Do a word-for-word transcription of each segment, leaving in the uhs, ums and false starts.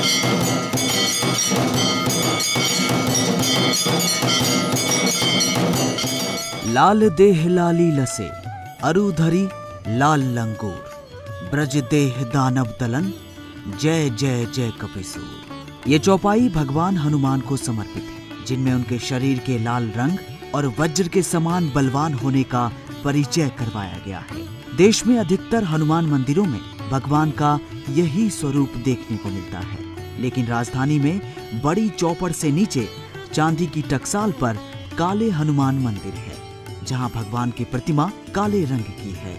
लाल देह लाली लसे अरुधरी लाल लंगूर, ब्रज देह दानव दलन, जय जय जय कपिसूर। ये चौपाई भगवान हनुमान को समर्पित है, जिनमें उनके शरीर के लाल रंग और वज्र के समान बलवान होने का परिचय करवाया गया है। देश में अधिकतर हनुमान मंदिरों में भगवान का यही स्वरूप देखने को मिलता है, लेकिन राजधानी में बड़ी चौपड़ से नीचे चांदी की टकसाल पर काले हनुमान मंदिर है, जहां भगवान की प्रतिमा काले रंग की है।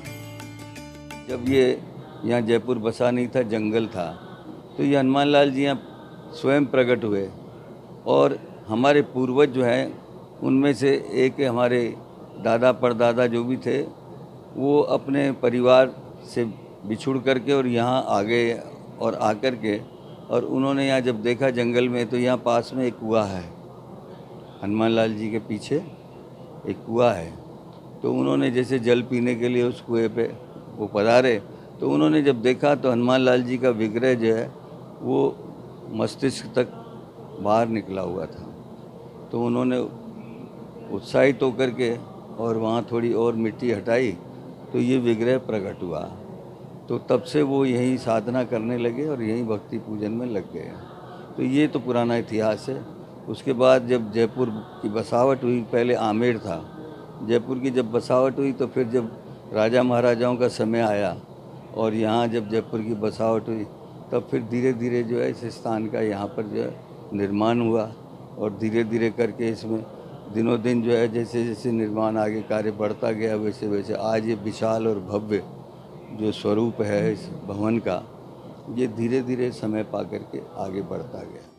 जब ये यहाँ जयपुर बसा नहीं था, जंगल था, तो ये हनुमान लाल जी यहाँ स्वयं प्रकट हुए और हमारे पूर्वज जो हैं उनमें से एक हमारे दादा परदादा जो भी थे वो अपने परिवार से बिछुड़ करके और यहाँ आ गए और आकर के और उन्होंने यहाँ जब देखा जंगल में, तो यहाँ पास में एक कुआं है, हनुमान लाल जी के पीछे एक कुआं है। तो उन्होंने जैसे जल पीने के लिए उस कुएं पे वो पधारे, तो उन्होंने जब देखा तो हनुमान लाल जी का विग्रह जो है वो मस्तिष्क तक बाहर निकला हुआ था। तो उन्होंने उत्साहित होकर के और वहाँ थोड़ी और मिट्टी हटाई तो ये विग्रह प्रकट हुआ। तो तब से वो यहीं साधना करने लगे और यहीं भक्ति पूजन में लग गए। तो ये तो पुराना इतिहास है। उसके बाद जब जयपुर की बसावट हुई, पहले आमेर था, जयपुर की जब बसावट हुई तो फिर जब राजा महाराजाओं का समय आया और यहाँ जब जयपुर की बसावट हुई तब फिर धीरे धीरे जो है इस स्थान का यहाँ पर जो है निर्माण हुआ और धीरे धीरे करके इसमें दिनों दिन जो है जैसे जैसे निर्माण आगे कार्य बढ़ता गया वैसे वैसे आज ये विशाल और भव्य जो स्वरूप है इस भवन का, ये धीरे धीरे समय पा करके आगे बढ़ता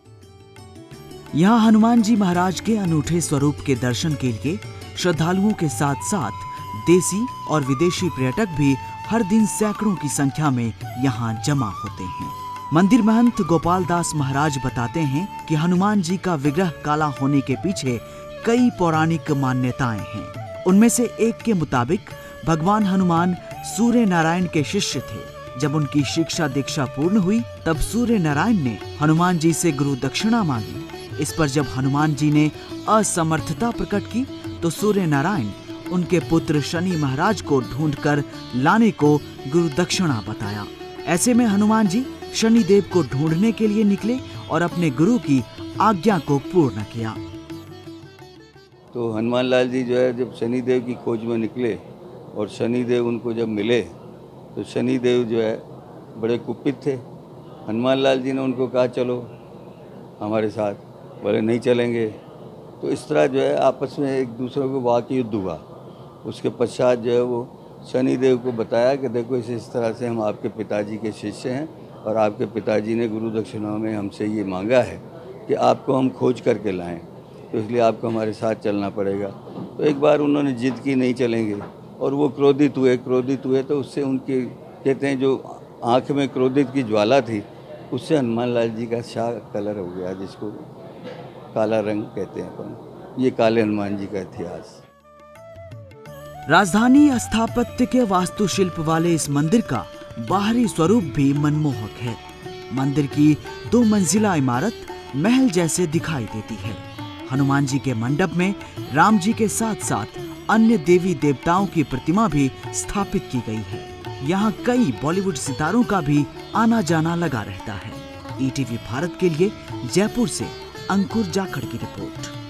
गया। यहाँ हनुमान जी महाराज के अनूठे स्वरूप के दर्शन के लिए श्रद्धालुओं के साथ साथ देसी और विदेशी पर्यटक भी हर दिन सैकड़ों की संख्या में यहाँ जमा होते हैं। मंदिर महंत गोपाल दास महाराज बताते हैं कि हनुमान जी का विग्रह काला होने के पीछे कई पौराणिक मान्यताएं हैं। उनमें से एक के मुताबिक भगवान हनुमान सूर्य नारायण के शिष्य थे। जब उनकी शिक्षा दीक्षा पूर्ण हुई तब सूर्य नारायण ने हनुमान जी से गुरु दक्षिणा मांगी। इस पर जब हनुमान जी ने असमर्थता प्रकट की तो सूर्य नारायण उनके पुत्र शनि महाराज को ढूंढकर लाने को गुरु दक्षिणा बताया। ऐसे में हनुमान जी शनि देव को ढूंढने के लिए निकले और अपने गुरु की आज्ञा को पूर्ण किया। तो हनुमान लाल जी जो है जब शनि देव की खोज में निकले और शनि देव उनको जब मिले तो शनि देव जो है बड़े कुपित थे। हनुमान लाल जी ने उनको कहा चलो हमारे साथ, बोले नहीं चलेंगे। तो इस तरह जो है आपस में एक दूसरे को वाक युद्ध हुआ। उसके पश्चात जो है वो शनि देव को बताया कि देखो इस इस तरह से हम आपके पिताजी के शिष्य हैं और आपके पिताजी ने गुरु दक्षिणा में हमसे ये मांगा है कि आपको हम खोज करके लाएं, तो इसलिए आपको हमारे साथ चलना पड़ेगा। तो एक बार उन्होंने जिद की नहीं चलेंगे और वो क्रोधित हुए क्रोधित हुए तो उससे उनके कहते हैं जो आँख में क्रोधित की ज्वाला थी उससे हनुमान लाल जी का शाह कलर हो गया, जिसको काला रंग कहते हैं अपन। ये काले हनुमान जी का इतिहास। राजधानी स्थापत्य के वास्तुशिल्प वाले इस मंदिर का बाहरी स्वरूप भी मनमोहक है। मंदिर की दो मंजिला इमारत महल जैसे दिखाई देती है। हनुमान जी के मंडप में राम जी के साथ साथ अन्य देवी देवताओं की प्रतिमा भी स्थापित की गई है। यहाँ कई बॉलीवुड सितारों का भी आना जाना लगा रहता है। ईटीवी भारत के लिए जयपुर से अंकुर जाखड़ की रिपोर्ट।